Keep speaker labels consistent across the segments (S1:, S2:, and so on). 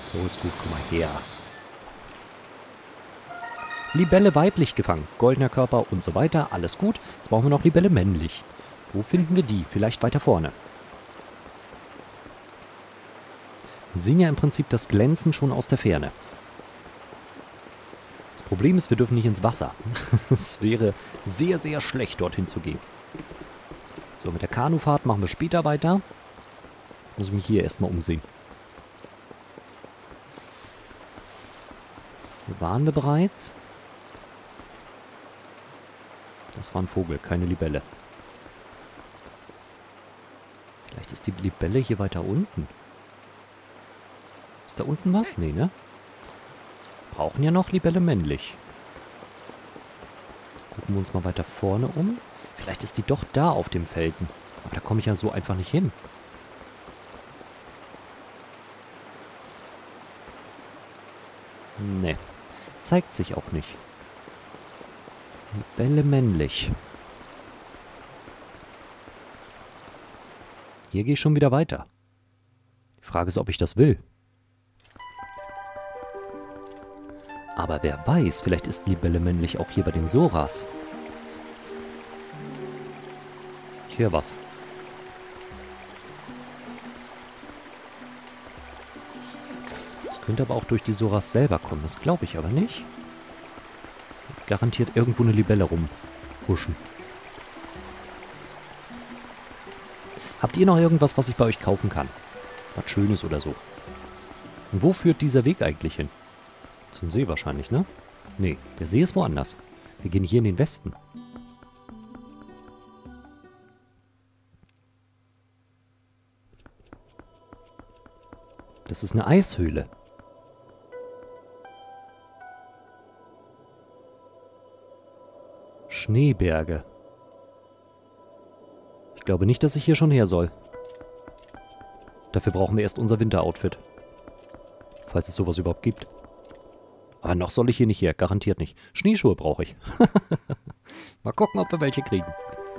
S1: So ist gut, komm mal her. Libelle weiblich gefangen, goldener Körper und so weiter, alles gut. Jetzt brauchen wir noch Libelle männlich. Wo finden wir die? Vielleicht weiter vorne. Wir sehen ja im Prinzip das Glänzen schon aus der Ferne. Das Problem ist, wir dürfen nicht ins Wasser. Es wäre sehr, sehr schlecht, dorthin zu gehen. So, mit der Kanufahrt machen wir später weiter. Ich muss mich hier erstmal umsehen. Hier waren wir bereits. Das war ein Vogel, keine Libelle. Vielleicht ist die Libelle hier weiter unten. Ist da unten was? Nee, ne? Brauchen ja noch Libelle männlich. Gucken wir uns mal weiter vorne um. Vielleicht ist die doch da auf dem Felsen. Aber da komme ich ja so einfach nicht hin. Nee. Zeigt sich auch nicht. Libelle männlich. Hier gehe ich schon wieder weiter. Die Frage ist, ob ich das will. Aber wer weiß, vielleicht ist Libelle männlich auch hier bei den Soras. Ich höre was. Das könnte aber auch durch die Soras selber kommen. Das glaube ich aber nicht. Garantiert irgendwo eine Libelle rumhuschen. Habt ihr noch irgendwas, was ich bei euch kaufen kann? Was Schönes oder so. Und wo führt dieser Weg eigentlich hin? Zum See wahrscheinlich, ne? Nee, der See ist woanders. Wir gehen hier in den Westen. Das ist eine Eishöhle. Schneeberge. Ich glaube nicht, dass ich hier schon her soll. Dafür brauchen wir erst unser Winteroutfit. Falls es sowas überhaupt gibt. Aber noch soll ich hier nicht her, garantiert nicht. Schneeschuhe brauche ich. Mal gucken, ob wir welche kriegen.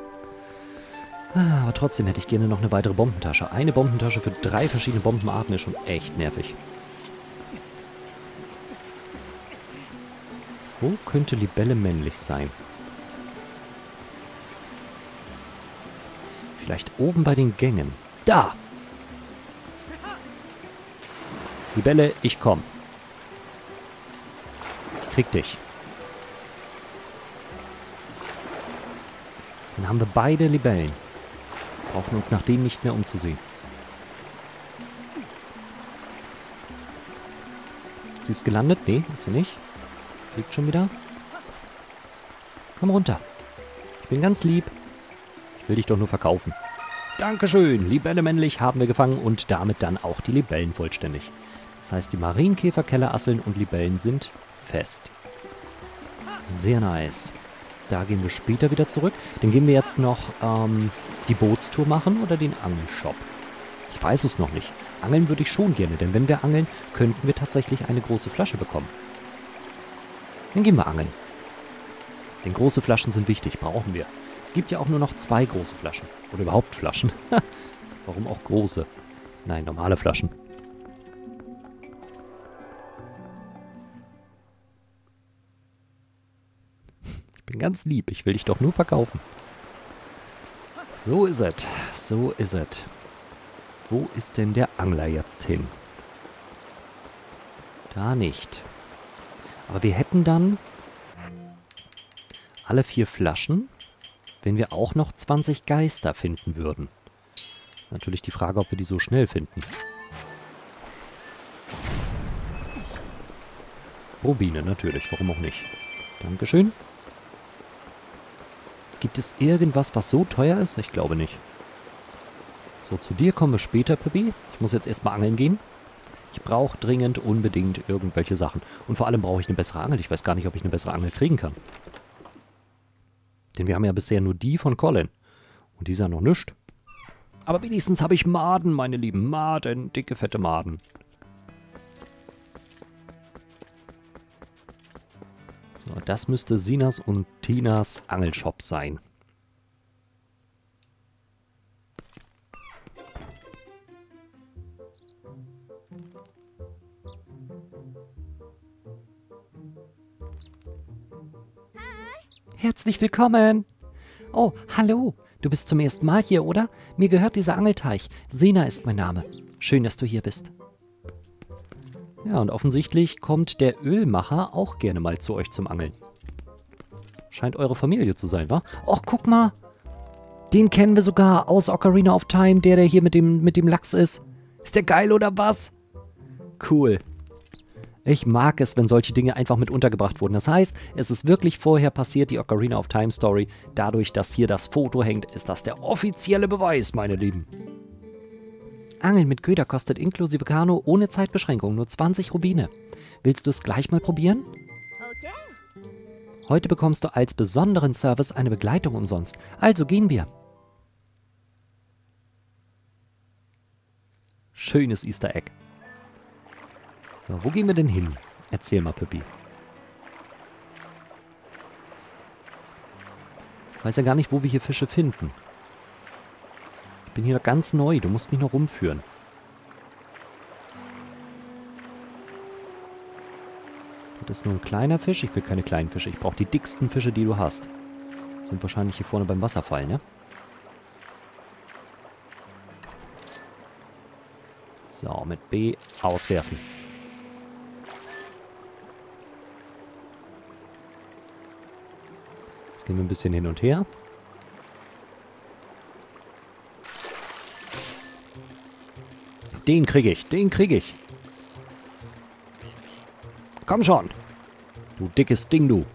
S1: Aber trotzdem hätte ich gerne noch eine weitere Bombentasche. Eine Bombentasche für 3 verschiedene Bombenarten ist schon echt nervig. Wo könnte Libelle männlich sein? Vielleicht oben bei den Gängen. Da! Libelle, ich komm. Ich krieg dich. Dann haben wir beide Libellen. Brauchen uns nach denen nicht mehr umzusehen. Sie ist gelandet? Nee, ist sie nicht. Fliegt schon wieder. Komm runter. Ich bin ganz lieb. Ich will dich doch nur verkaufen. Dankeschön. Libelle männlich haben wir gefangen und damit dann auch die Libellen vollständig. Das heißt, die Marienkäfer, Kellerasseln und Libellen sind fest. Sehr nice. Da gehen wir später wieder zurück. Dann gehen wir jetzt noch die Bootstour machen oder den Angelshop. Ich weiß es noch nicht. Angeln würde ich schon gerne, denn wenn wir angeln, könnten wir tatsächlich eine große Flasche bekommen. Dann gehen wir angeln. Denn große Flaschen sind wichtig, brauchen wir. Es gibt ja auch nur noch 2 große Flaschen. Oder überhaupt Flaschen. Warum auch große? Nein, normale Flaschen. Ich bin ganz lieb, ich will dich doch nur verkaufen. So ist es. So ist es. Wo ist denn der Angler jetzt hin? Da nicht. Aber wir hätten dann alle 4 Flaschen, wenn wir auch noch 20 Geister finden würden. Ist natürlich die Frage, ob wir die so schnell finden. Rubine, natürlich. Warum auch nicht? Dankeschön. Gibt es irgendwas, was so teuer ist? Ich glaube nicht. So, zu dir kommen wir später, Pippi. Ich muss jetzt erstmal angeln gehen. Ich brauche dringend, unbedingt irgendwelche Sachen. Und vor allem brauche ich eine bessere Angel. Ich weiß gar nicht, ob ich eine bessere Angel kriegen kann. Denn wir haben ja bisher nur die von Colin. Und die ist ja noch nichts. Aber wenigstens habe ich Maden, meine lieben. Maden, dicke, fette Maden. So, das müsste Sinas und Tinas Angelshop sein. Herzlich willkommen. Oh, hallo. Du bist zum ersten Mal hier, oder? Mir gehört dieser Angelteich. Sena ist mein Name. Schön, dass du hier bist. Ja, und offensichtlich kommt der Ölmacher auch gerne mal zu euch zum Angeln. Scheint eure Familie zu sein, wa? Och, guck mal. Den kennen wir sogar aus Ocarina of Time, der hier mit dem Lachs ist. Ist der geil oder was? Cool. Ich mag es, wenn solche Dinge einfach mit untergebracht wurden. Das heißt, es ist wirklich vorher passiert, die Ocarina of Time Story. Dadurch, dass hier das Foto hängt, ist das der offizielle Beweis, meine Lieben. Angeln mit Köder kostet inklusive Kanu ohne Zeitbeschränkung nur 20 Rubine. Willst du es gleich mal probieren?
S2: Okay.
S1: Heute bekommst du als besonderen Service eine Begleitung umsonst. Also gehen wir. Schönes Easter Egg. So, wo gehen wir denn hin? Erzähl mal, Püppi. Ich weiß ja gar nicht, wo wir hier Fische finden. Ich bin hier noch ganz neu, du musst mich noch rumführen. Das ist nur ein kleiner Fisch. Ich will keine kleinen Fische. Ich brauche die dicksten Fische, die du hast. Sind wahrscheinlich hier vorne beim Wasserfall, ne? So, mit B auswerfen. Jetzt gehen wir ein bisschen hin und her. Den kriege ich, den kriege ich. Komm schon. Du dickes Ding, du.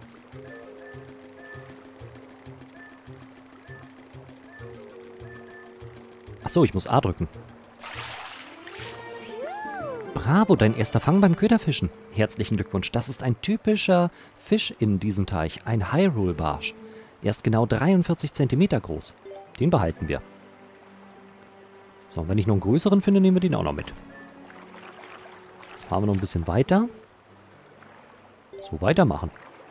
S1: Achso, ich muss A drücken. Bravo, dein erster Fang beim Köderfischen. Herzlichen Glückwunsch. Das ist ein typischer Fisch in diesem Teich. Ein Hyrule-Barsch. Er ist genau 43 cm groß. Den behalten wir. So, und wenn ich noch einen größeren finde, nehmen wir den auch noch mit. Jetzt fahren wir noch ein bisschen weiter. So weitermachen.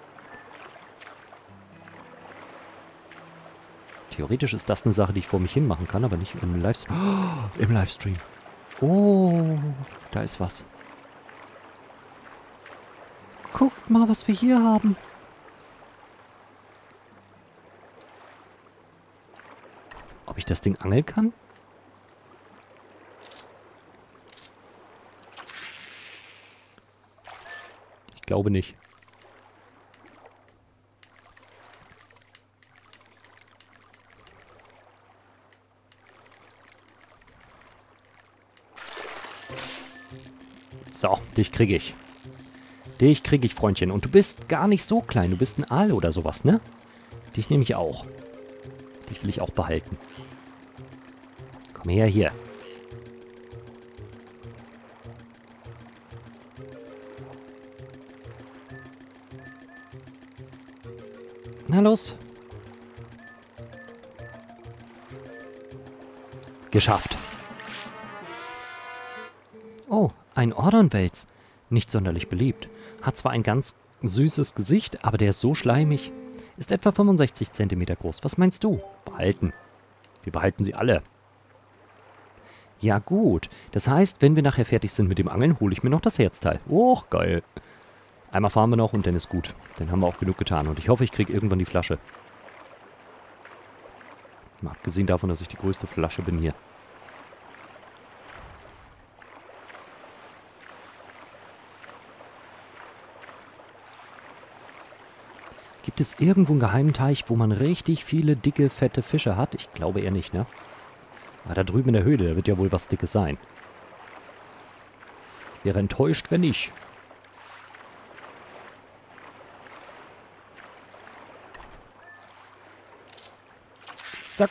S1: Theoretisch ist das eine Sache, die ich vor mich hin machen kann, aber nicht im Livestream. Oh, im Livestream. Oh, da ist was. Guckt mal, was wir hier haben. Ob ich das Ding angeln kann? Ich glaube nicht. So, dich kriege ich. Dich kriege ich, Freundchen. Und du bist gar nicht so klein. Du bist ein Aal oder sowas, ne? Dich nehme ich auch. Dich will ich auch behalten. Komm her, hier. Na los. Geschafft. Oh, ein Ordonwels. Nicht sonderlich beliebt. Hat zwar ein ganz süßes Gesicht, aber der ist so schleimig. Ist etwa 65 cm groß. Was meinst du? Behalten. Wir behalten sie alle. Ja gut. Das heißt, wenn wir nachher fertig sind mit dem Angeln, hole ich mir noch das Herzteil. Och, geil. Einmal fahren wir noch und dann ist gut. Dann haben wir auch genug getan. Und ich hoffe, ich kriege irgendwann die Flasche. Mal abgesehen davon, dass ich die größte Flasche bin hier. Gibt es irgendwo einen geheimen Teich, wo man richtig viele dicke, fette Fische hat? Ich glaube eher nicht, ne? Aber da drüben in der Höhle, da wird ja wohl was Dickes sein. Ich wäre enttäuscht, wenn nicht. Zack.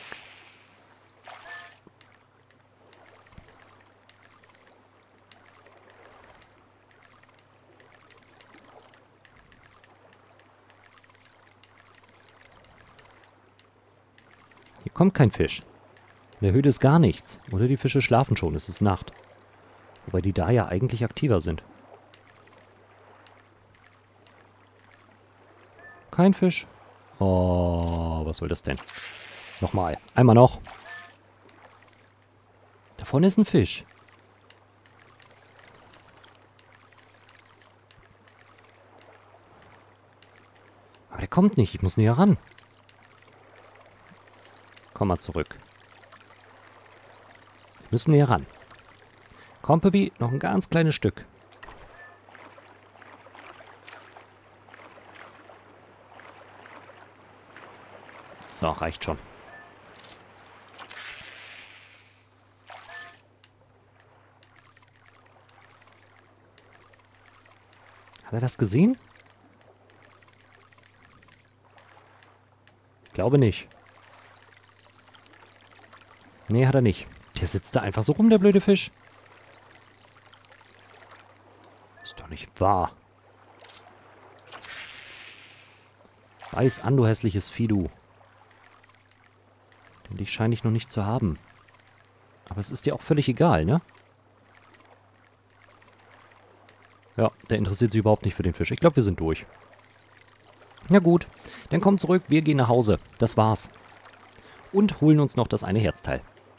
S1: Hier kommt kein Fisch. In der Höhle ist gar nichts. Oder die Fische schlafen schon, es ist Nacht. Wobei die da ja eigentlich aktiver sind. Kein Fisch. Oh, was soll das denn? Nochmal. Einmal noch. Da vorne ist ein Fisch. Aber der kommt nicht. Ich muss näher ran. Komm mal zurück. Wir müssen näher ran. Komm, Püppi, noch ein ganz kleines Stück. So, reicht schon. Hat er das gesehen? Ich glaube nicht. Nee, hat er nicht. Der sitzt da einfach so rum, der blöde Fisch. Ist doch nicht wahr. Beiß an, du hässliches Vieh, du. Denn dich scheine ich noch nicht zu haben. Aber es ist dir auch völlig egal, ne? Ja, der interessiert sich überhaupt nicht für den Fisch. Ich glaube, wir sind durch. Na gut, dann komm zurück, wir gehen nach Hause. Das war's. Und holen uns noch das eine Herzteil.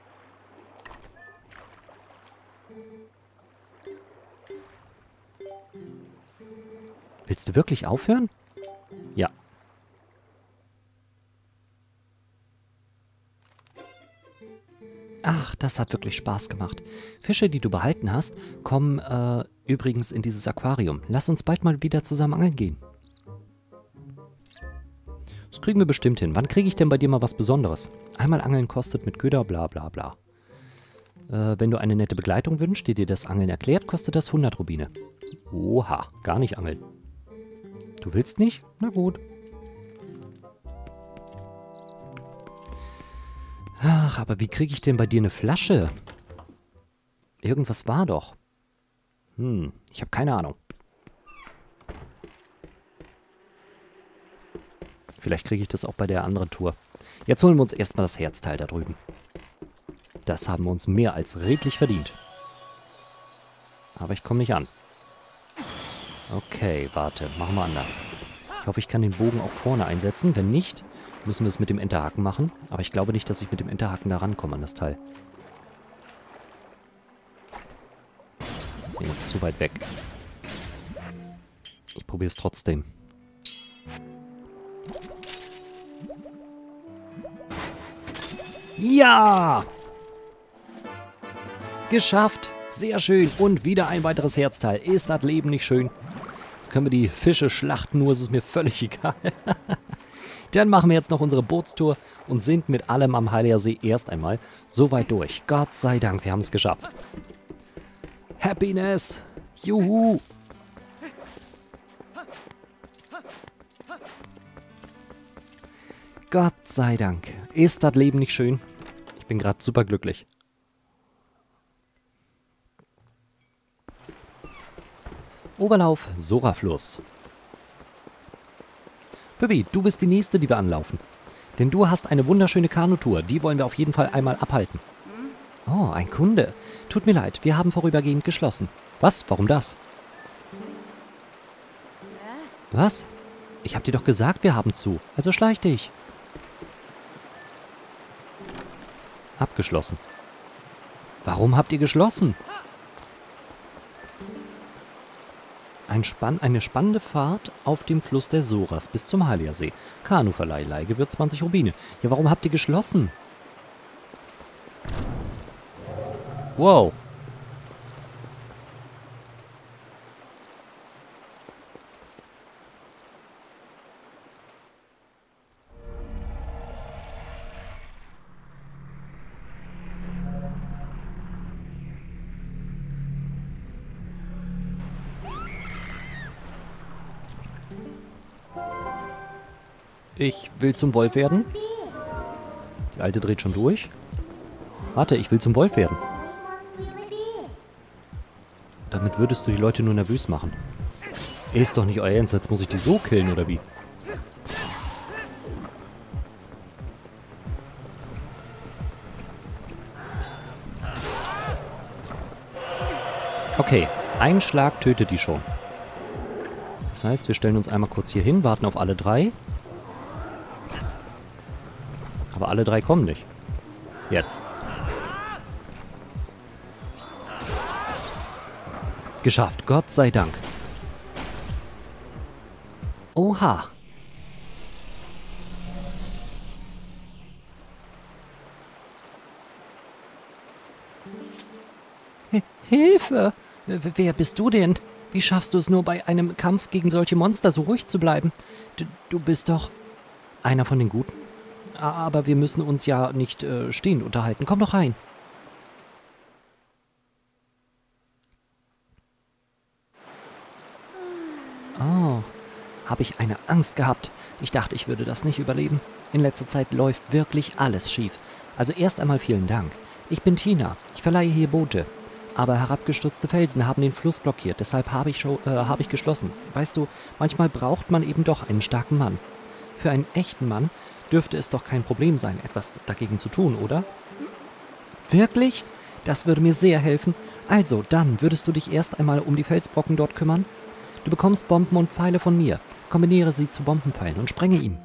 S1: Willst du wirklich aufhören? Ja. Ach, das hat wirklich Spaß gemacht. Fische, die du behalten hast, kommen übrigens in dieses Aquarium. Lass uns bald mal wieder zusammen angeln gehen. Das kriegen wir bestimmt hin. Wann kriege ich denn bei dir mal was Besonderes? Einmal angeln kostet mit Köder, bla bla bla. Wenn du eine nette Begleitung wünschst, die dir das Angeln erklärt, kostet das 100 Rubine. Oha, gar nicht angeln. Du willst nicht? Na gut. Ach, aber wie kriege ich denn bei dir eine Flasche? Irgendwas war doch. Ich habe keine Ahnung. Vielleicht kriege ich das auch bei der anderen Tour. Jetzt holen wir uns erstmal das Herzteil da drüben. Das haben wir uns mehr als redlich verdient. Aber ich komme nicht an. Okay, warte. Machen wir anders. Ich hoffe, ich kann den Bogen auch vorne einsetzen. Wenn nicht, müssen wir es mit dem Enterhaken machen. Aber ich glaube nicht, dass ich mit dem Enterhaken da rankomme an das Teil. Nee, ist zu weit weg. Ich probiere es trotzdem. Ja! Geschafft! Sehr schön. Und wieder ein weiteres Herzteil. Ist das Leben nicht schön? Jetzt können wir die Fische schlachten, nur ist es mir völlig egal. Dann machen wir jetzt noch unsere Bootstour und sind mit allem am Halier See erst einmal so weit durch. Gott sei Dank, wir haben es geschafft. Happiness! Juhu! Gott sei Dank. Ist das Leben nicht schön? Ich bin gerade super glücklich. Oberlauf, Sorafluss. Püppi, du bist die Nächste, die wir anlaufen. Denn du hast eine wunderschöne Kanutour. Die wollen wir auf jeden Fall einmal abhalten. Oh, ein Kunde. Tut mir leid, wir haben vorübergehend geschlossen. Was? Warum das? Was? Ich hab dir doch gesagt, wir haben zu. Also schleich dich. Abgeschlossen. Warum habt ihr geschlossen? Eine spannende Fahrt auf dem Fluss der Soras bis zum Haliersee. Kanuverleih, Leihgebühr 20 Rubine. Ja, warum habt ihr geschlossen? Wow. Ich will zum Wolf werden. Die Alte dreht schon durch. Warte, ich will zum Wolf werden. Damit würdest du die Leute nur nervös machen. Ist doch nicht euer Ernst, jetzt muss ich die so killen, oder wie? Okay, ein Schlag tötet die schon. Das heißt, wir stellen uns einmal kurz hier hin, warten auf alle drei. Aber alle drei kommen nicht. Jetzt. Geschafft, Gott sei Dank. Oha. Hilfe! Wer bist du denn? Wie schaffst du es nur bei einem Kampf gegen solche Monster so ruhig zu bleiben? Du bist doch einer von den Guten? Aber wir müssen uns ja nicht stehend unterhalten. Komm doch rein. Oh, habe ich eine Angst gehabt. Ich dachte, ich würde das nicht überleben. In letzter Zeit läuft wirklich alles schief. Also erst einmal vielen Dank. Ich bin Tina. Ich verleihe hier Boote. Aber herabgestürzte Felsen haben den Fluss blockiert. Deshalb habe ich geschlossen. Weißt du, manchmal braucht man eben doch einen starken Mann. Für einen echten Mann dürfte es doch kein Problem sein, etwas dagegen zu tun, oder? Wirklich? Das würde mir sehr helfen. Also, dann würdest du dich erst einmal um die Felsbrocken dort kümmern? Du bekommst Bomben und Pfeile von mir. Kombiniere sie zu Bombenpfeilen und sprenge ihn.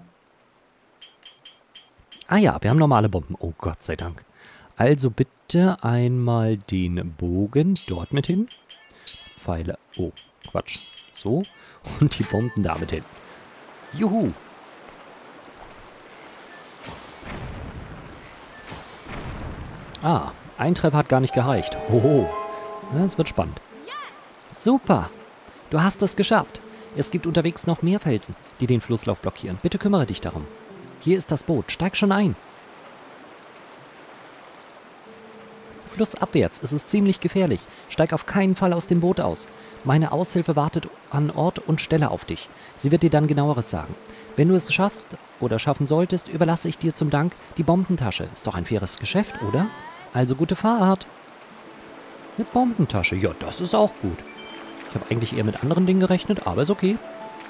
S1: Ah ja, wir haben normale Bomben. Oh Gott sei Dank. Also bitte einmal den Bogen dort mit hin. Pfeile. Oh, Quatsch. So. Und die Bomben damit hin. Juhu. Ah, ein Treffer hat gar nicht gereicht. Hoho. Das wird spannend. Super. Du hast es geschafft. Es gibt unterwegs noch mehr Felsen, die den Flusslauf blockieren. Bitte kümmere dich darum. Hier ist das Boot. Steig schon ein. Flussabwärts ist es ziemlich gefährlich. Steig auf keinen Fall aus dem Boot aus. Meine Aushilfe wartet an Ort und Stelle auf dich. Sie wird dir dann genaueres sagen. Wenn du es schaffst oder schaffen solltest, überlasse ich dir zum Dank die Bombentasche. Ist doch ein faires Geschäft, oder? Also gute Fahrt. Eine Bombentasche, ja, das ist auch gut. Ich habe eigentlich eher mit anderen Dingen gerechnet, aber ist okay.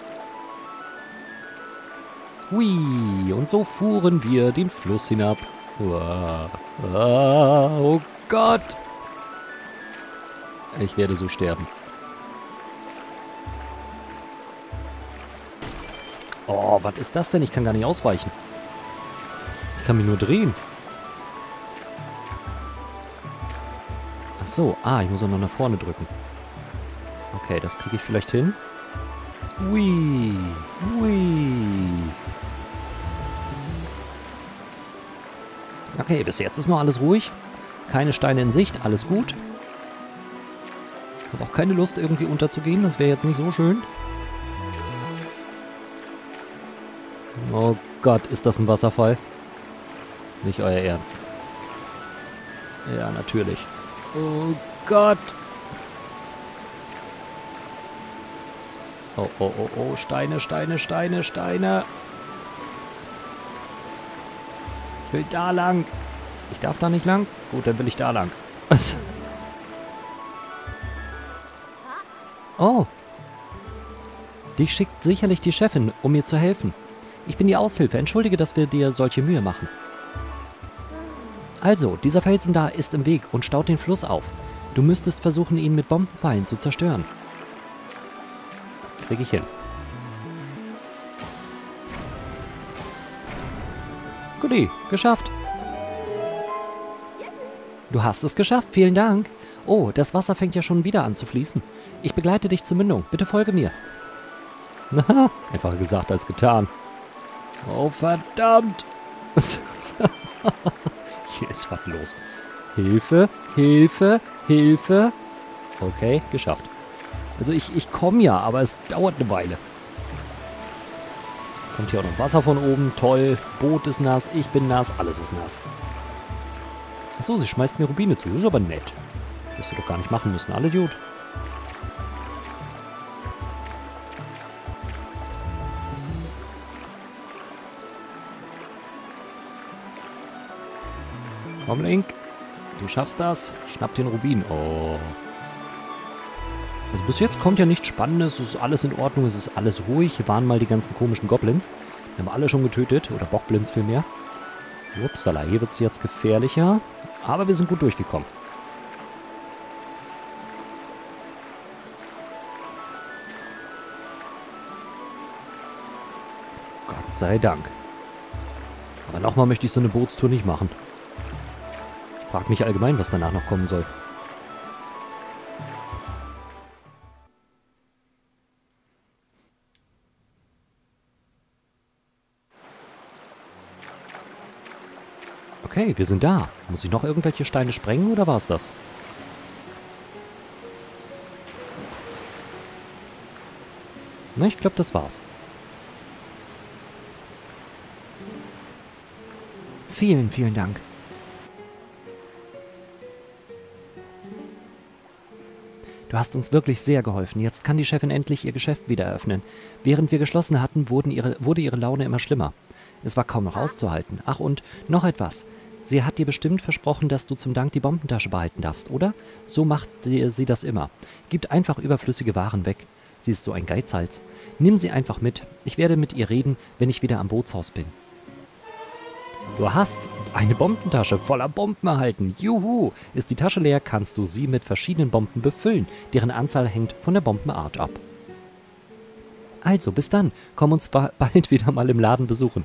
S1: Hui, und so fuhren wir den Fluss hinab. Uah, oh Gott! Ich werde so sterben. Oh, was ist das denn? Ich kann gar nicht ausweichen. Ich kann mich nur drehen. Ach so, ich muss auch noch nach vorne drücken. Okay, das kriege ich vielleicht hin. Hui, hui. Okay, bis jetzt ist noch alles ruhig. Keine Steine in Sicht, alles gut. Ich habe auch keine Lust, irgendwie unterzugehen. Das wäre jetzt nicht so schön. Oh Gott, ist das ein Wasserfall? Nicht euer Ernst. Ja, natürlich. Oh Gott. Oh, oh, oh, oh. Steine, Steine, Steine, Steine. Ich will da lang. Ich darf da nicht lang? Gut, dann will ich da lang. Oh. Dich schickt sicherlich die Chefin, um mir zu helfen. Ich bin die Aushilfe. Entschuldige, dass wir dir solche Mühe machen. Also, dieser Felsen da ist im Weg und staut den Fluss auf. Du müsstest versuchen, ihn mit Bombenpfeilen zu zerstören. Krieg ich hin. Guti, geschafft. Du hast es geschafft, vielen Dank. Oh, das Wasser fängt ja schon wieder an zu fließen. Ich begleite dich zur Mündung. Bitte folge mir. Einfacher gesagt als getan. Oh, verdammt. Hier ist was los. Hilfe, Hilfe, Hilfe. Okay, geschafft. Also ich komme ja, aber es dauert eine Weile. Kommt hier auch noch Wasser von oben. Toll. Boot ist nass, ich bin nass, alles ist nass. Achso, sie schmeißt mir Rubine zu. Das ist aber nett. Das hätte doch gar nicht machen müssen. Alle gut. Komm, Link. Du schaffst das. Schnapp den Rubin. Oh. Also bis jetzt kommt ja nichts Spannendes. Es ist alles in Ordnung. Es ist alles ruhig. Hier waren mal die ganzen komischen Goblins. Die haben wir alle schon getötet. Oder Bockblins vielmehr. Upsala, hier wird es jetzt gefährlicher. Aber wir sind gut durchgekommen. Gott sei Dank. Aber nochmal möchte ich so eine Bootstour nicht machen. Ich frage mich allgemein, was danach noch kommen soll. Okay, wir sind da. Muss ich noch irgendwelche Steine sprengen oder war es das? Na, ich glaube, das war's. Vielen, vielen Dank. Du hast uns wirklich sehr geholfen. Jetzt kann die Chefin endlich ihr Geschäft wieder eröffnen. Während wir geschlossen hatten, wurde ihre Laune immer schlimmer. Es war kaum noch auszuhalten. Ach, und noch etwas. Sie hat dir bestimmt versprochen, dass du zum Dank die Bombentasche behalten darfst, oder? So macht sie das immer. Gibt einfach überflüssige Waren weg. Sie ist so ein Geizhals. Nimm sie einfach mit. Ich werde mit ihr reden, wenn ich wieder am Bootshaus bin. Du hast eine Bombentasche voller Bomben erhalten. Juhu! Ist die Tasche leer, kannst du sie mit verschiedenen Bomben befüllen. Deren Anzahl hängt von der Bombenart ab. Also, bis dann. Komm uns bald wieder mal im Laden besuchen.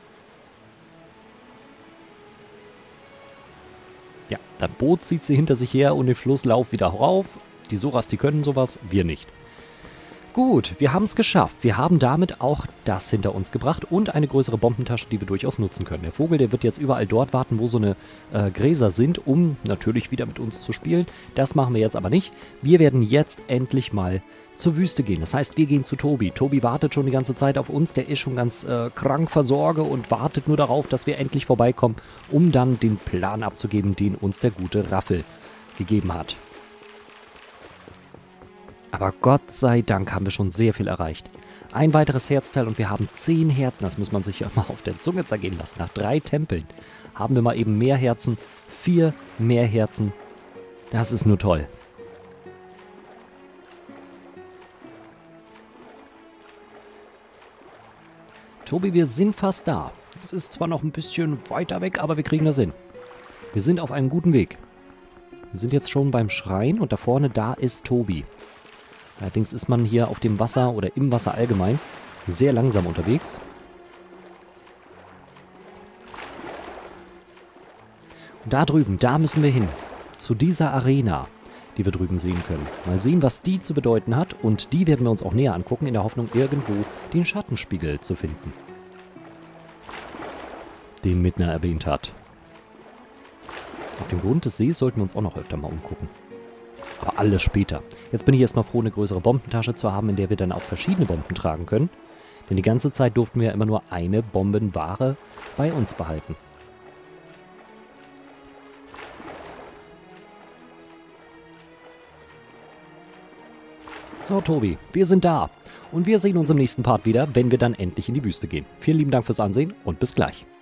S1: Ja, das Boot zieht sie hinter sich her und den Flusslauf wieder rauf. Die Soras, die können sowas, wir nicht. Gut, wir haben es geschafft. Wir haben damit auch das hinter uns gebracht und eine größere Bombentasche, die wir durchaus nutzen können. Der Vogel, der wird jetzt überall dort warten, wo so eine Gräser sind, um natürlich wieder mit uns zu spielen. Das machen wir jetzt aber nicht. Wir werden jetzt endlich mal zur Wüste gehen. Das heißt, wir gehen zu Tobi. Tobi wartet schon die ganze Zeit auf uns. Der ist schon ganz krank versorge und wartet nur darauf, dass wir endlich vorbeikommen, um dann den Plan abzugeben, den uns der gute Raffel gegeben hat. Aber Gott sei Dank haben wir schon sehr viel erreicht. Ein weiteres Herzteil und wir haben 10 Herzen. Das muss man sich ja mal auf der Zunge zergehen lassen. Nach 3 Tempeln haben wir mal eben mehr Herzen. 4 mehr Herzen. Das ist nur toll. Tobi, wir sind fast da. Es ist zwar noch ein bisschen weiter weg, aber wir kriegen das hin. Wir sind auf einem guten Weg. Wir sind jetzt schon beim Schrein und da vorne, da ist Tobi. Allerdings ist man hier auf dem Wasser oder im Wasser allgemein sehr langsam unterwegs. Und da drüben, da müssen wir hin. Zu dieser Arena, die wir drüben sehen können. Mal sehen, was die zu bedeuten hat. Und die werden wir uns auch näher angucken, in der Hoffnung, irgendwo den Schattenspiegel zu finden. Den Midna erwähnt hat. Auf dem Grund des Sees sollten wir uns auch noch öfter mal umgucken. Aber alles später. Jetzt bin ich erstmal froh, eine größere Bombentasche zu haben, in der wir dann auch verschiedene Bomben tragen können. Denn die ganze Zeit durften wir ja immer nur eine Bombenware bei uns behalten. So, Tobi, wir sind da. Und wir sehen uns im nächsten Part wieder, wenn wir dann endlich in die Wüste gehen. Vielen lieben Dank fürs Ansehen und bis gleich.